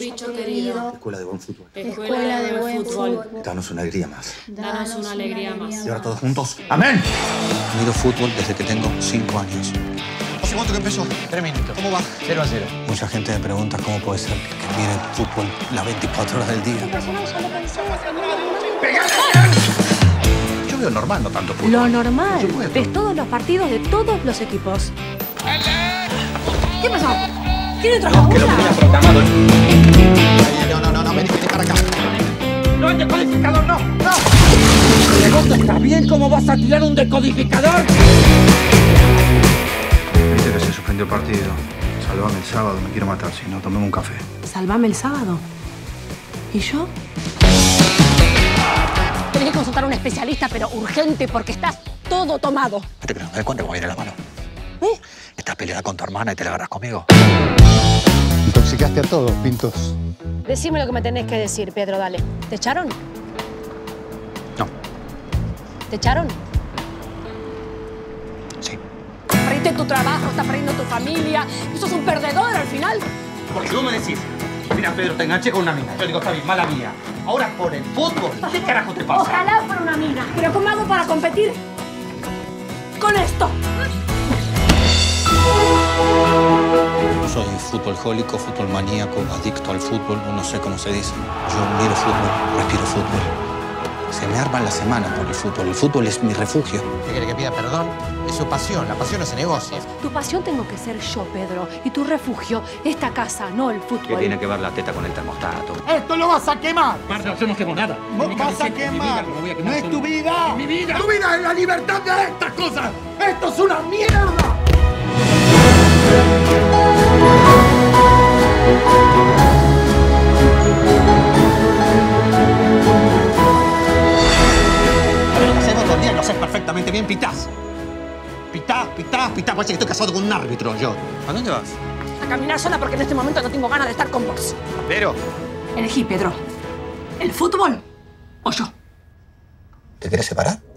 Bicho querido. Escuela de buen fútbol. Escuela de buen fútbol. Danos una alegría más. Danos una alegría más. Y ahora todos juntos. ¡Amén! Miro fútbol desde que tengo 5 años. ¿Hace cuánto que empezó? 3 minutos. ¿Cómo va? 0-0. Mucha gente me pregunta cómo puede ser que mire fútbol las 24 horas del día. Yo veo normal, no tanto fútbol. Lo normal. Ves todos los partidos de todos los equipos. ¿Qué pasó? ¿Quién entró a la Programado. No, vení para acá. ¡No, el decodificador no! ¡No! ¿El negocio está bien? ¿Cómo vas a tirar un decodificador? Viste que se suspendió el partido. Salvame el sábado, me quiero matar. Si no, tomemos un café. Salvame el sábado. ¿Y yo? Tenés que consultar a un especialista, pero urgente, porque estás todo tomado. ¿No te crees? ¿No das cuenta cómo viene la mano? Estás peleada con tu hermana y te la agarras conmigo. Intoxicaste a todos, Pintos. Decime lo que me tenés que decir, Pedro, dale. ¿Te echaron? No. ¿Te echaron? Sí. Perdiste tu trabajo, estás perdiendo tu familia. Y sos un perdedor al final. Porque tú me decís, mira, Pedro, te enganché con una mina. Yo digo, está bien, mala mía. Ahora por el fútbol, ¿qué carajo te pasa? Ojalá fuera una mina. Pero ¿cómo hago para competir con esto? Soy futboljólico, fútbol maníaco, adicto al fútbol, no sé cómo se dice. Yo miro fútbol, respiro fútbol. Se me arma la semana por el fútbol. El fútbol es mi refugio. ¿Qué quiere que pida perdón? Es su pasión. La pasión no se negocia. Tu pasión tengo que ser yo, Pedro. Y tu refugio, esta casa, no el fútbol. ¿Qué tiene que ver la teta con el termostato? ¡Esto lo vas a quemar! Marta, yo no quemo nada. ¡Vos vas a quemar! ¡No es tu vida! ¡Mi vida! ¡Tu vida es la libertad de estas cosas! ¡Esto es una mierda! Hacemos todo el día, lo haces perfectamente bien, pitás. Pitás. Parece que estoy casado con un árbitro, yo. ¿A dónde vas? A caminar sola porque en este momento no tengo ganas de estar con vos. Pero. Elegí, Pedro. ¿El fútbol o yo? ¿Te quieres separar?